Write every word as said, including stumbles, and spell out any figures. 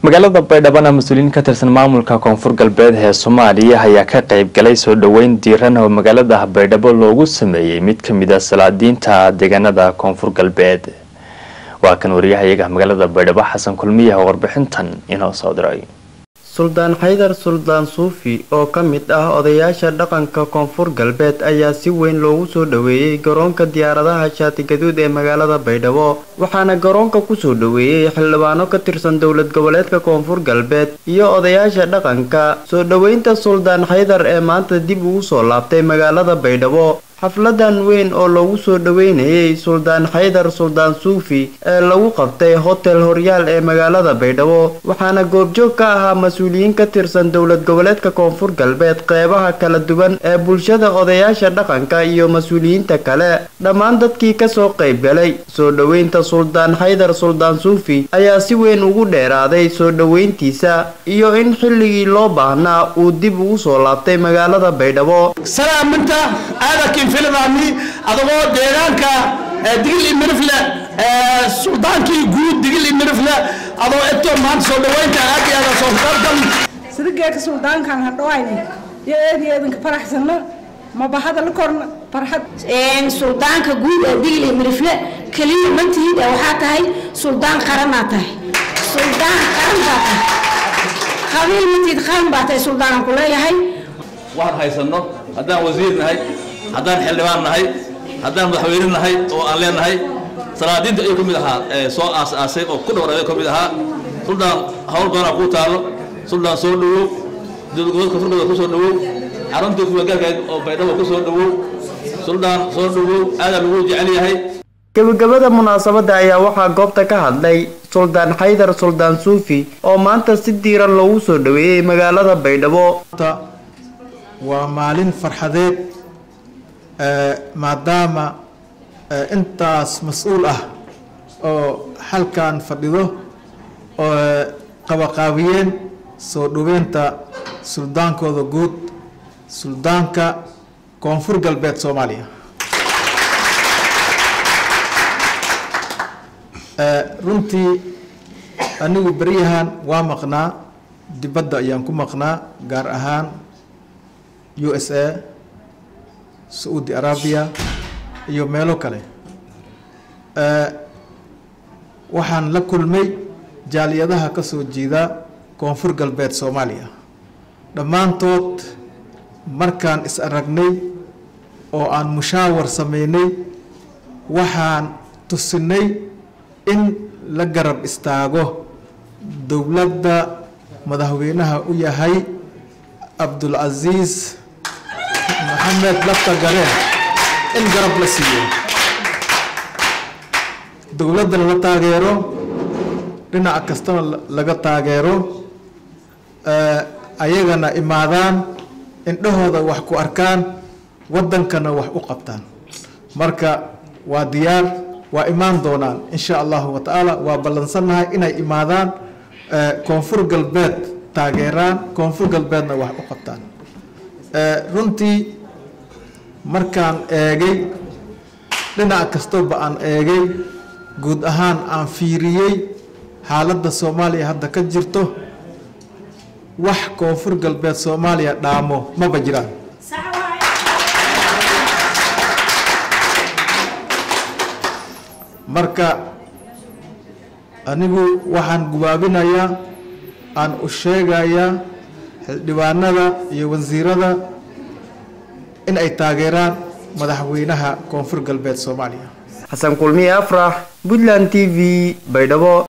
Magaalada Baydhabo mas'uuliyiin ka tirsan maamulka Koonfur Galbeed ee Soomaaliya ayaa ka qayb galay soo dhaweyn diiran oo magaalada Baydhabo loogu sameeyay mid ka mid ah salaadiinta deegaanada Koonfur Galbeed. Waa kan wariyaha magaalada Baydhabo Xasan Kulmiye oo warbixintan inoo soo diray. Suldaan Heydar Suldaan Suufi oo ka mid ah odayaasha dhaqanka Koonfur Galbeed ayaa si weyn loogu soo dhaweeyay garoonka diyaaradaha Shaati Gaduud ee magaalada Baydhabo waxaana garoonka ku soo dhaweeyay xildhibaano ka tirsan dowlad goboleedka Koonfur Galbeed iyo odayaasha dhaqanka. Soo dhaweynta Suldaan Heydar ee maanta dib ugu soo laabtay magaalada Baydhabo xafladan weyn oo lagu soo dhaweynayay Suldaan Heydar Suldaan Suufi ee lagu qabtay hotel Horyaal ee magaalada Baydhabo waxaana goobjoog ka ahaa mas'uuliyiin ka tirsan dowlad goboleedka Koonfur Galbeed qeybaha kala duwan ee bulshada odayaasha dhaqanka iyo mas'uuliyiinta kale. Dhammaan dadkii ka soo qayb galay soo dhaweynta Suldaan Heydar Suldaan Suufi ayaa si weyn ugu dheeraaday soo dhaweyntiisa iyo in xilligii loo baahnaa uu dib ugu soo laabtay magaalada Baydhabo. salaaminta aadakin filmaami adagoo deegaanka digil imirfle suldaankii guud digil imirfle adoo eto maan soo dhaweynta aad iyo aad soo daldan sida geedka suldaankan hadhoayni iyo eedeedanka faraxsana ma bahada la korna farxad een suldaanka guud ee digil imirfle kaliya mantiid waxa tahay suldaan qarana tahay suldaan qaran tahay qabiil mantiid qaran baatay suldaan ku leeyahay waxaan haysano haddaan wasiir nahay haddaan xildhibaan nahay haddaan madaxweyne nahay oo aan leenahay salaadiinta ay kamid ahaa soo aas-aasay oo ku dhawray kamid ahaa suldaan hawl badan ku taalo suldaan soo dhawow dowladda furgada ku soo dhawow xarunta ku gaarka oo Baydhabo ku soo dhawow suldaan soo dhawow aad lagu jecel yahay. gabagabada munaasabada ayaa waxaa goobta ka hadlay Suldaan Heydar Suldaan Suufi oo maanta si diiran loogu soo dhaweeyay magaalada Baydhabo. waa maalin farxadeed maadaama intaas mas'uul ah oo halkan fadhido oo qabaqaabiyeen soo dhaweynta suldaankooda guud suldaanka Koonfur Galbeed Soomaaliya. runtii anigu bariyahan waa maqnaa dibadda ayaan ku maqnaa gaar ahaan U S A Saudi Arabia iyo meelo kale waxaan la kulmay jaaliyadaha ka soo jeeda Koonfur Galbeed Soomaaliya dhammaantood markaan is aragnay oo aan mushaawar sameynay waxaan tusinay in la garab istaago dowladda madaxweynaha u yahay Abdul Aziz Mohamed lafta gareen in garab la siiyo dowladda la taageero dhinac kastana laga taageero ayagana imaadaan indhahooda wax ku arkaan wadankana wax u qabtaan marka waa diyaar waa imaan doonaan insha Allah wa ta'ala waa balansanahay inay imaadaan Koonfur Galbeed taageeraan Koonfur Galbeedna wax u qabtaan runtii markaan eegay dhinac kastaba aan eegay guud ahaan aan fiiriyay xaaladda Soomaaliya hadda ka jirto wax Koonfur Galbeed Soomaaliya dhaamo ma bajiraan marka anigu waxaan gubaabinayaa aan u sheegayaa xildhibaanada iyo wasiirada in ay taageeraan madaxweynaha Koonfur Galbeed Soomaaliya. Xasan Kulmiye Afrax, Puntland T V, Baydhabo.